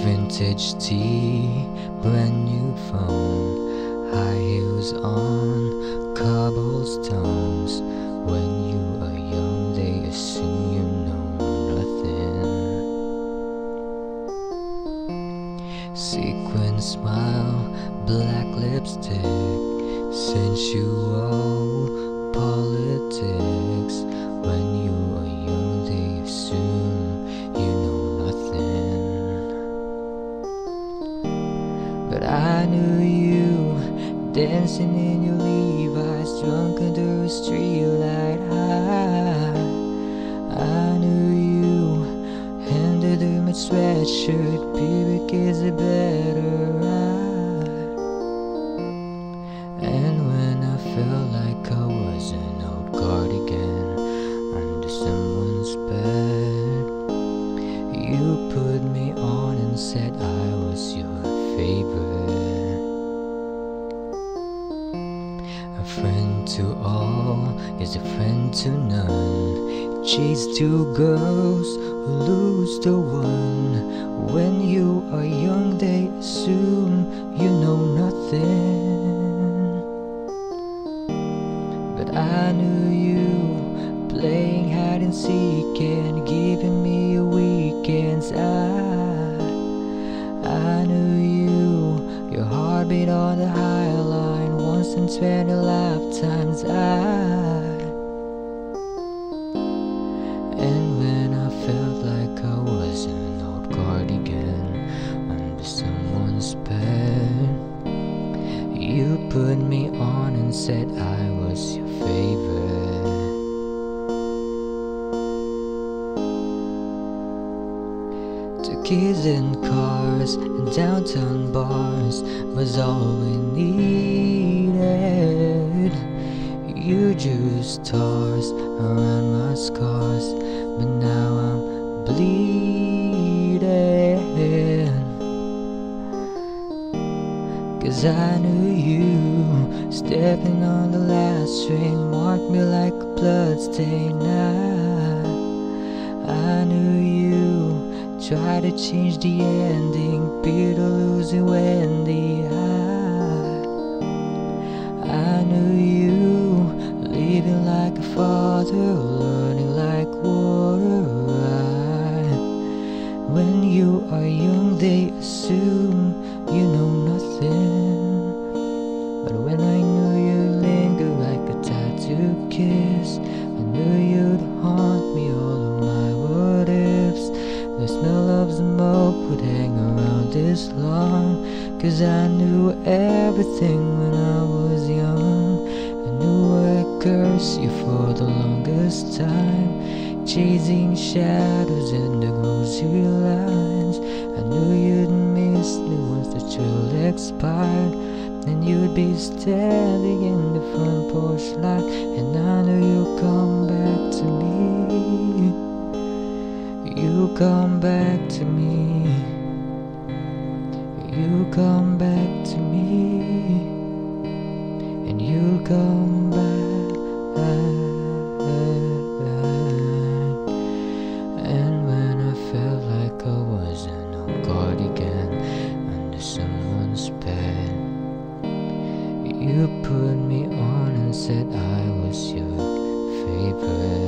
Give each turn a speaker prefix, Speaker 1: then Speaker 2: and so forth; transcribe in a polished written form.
Speaker 1: Vintage tea, brand new phone, high heels on cobblestones. When you are young, they assume you know nothing. Sequin smile, black lipstick, sensual politics. When you are young, they assume you know nothing. But I knew you dancing in your Levi's, drunk under a streetlight high. I knew you handed her my sweatshirt, pubic is a better ride. And when I felt like I was an old cardigan under someone's bed, you put me on and said I was your favorite. A friend to all is a friend to none. Chase two girls who lose the one. When you are young, they assume you know nothing. But I knew you playing hide and seek and giving me weekends. I knew you, your heart beat on the high line once in 20 lifetimes. And when I felt like I was an old cardigan under someone's bed, you put me on and said I was your favorite. Keys in cars and downtown bars was all we needed. You drew stars around my scars, but now I'm bleeding. 'Cause I knew you stepping on the last train marked me like a bloodstain. I knew you try to change the ending, Peter losing Wendy. I knew you living like a father, learning like water. When you are young, they assume you know nothing. But when I knew you linger like a tattoo kiss, I knew you'd haunt me all of my what ifs. The smell of smoke would hang around this long, 'cause I knew everything when I was young. I knew I'd curse you for the longest time, chasing shadows in the grocery lines. I knew you'd miss me once the trail expired, and you'd be standing in the front porch light, and I knew you'd come back to me. You come back to me. You come back to me. And you come back. And when I felt like I was an old cardigan under someone's bed, you put me on and said I was your favorite.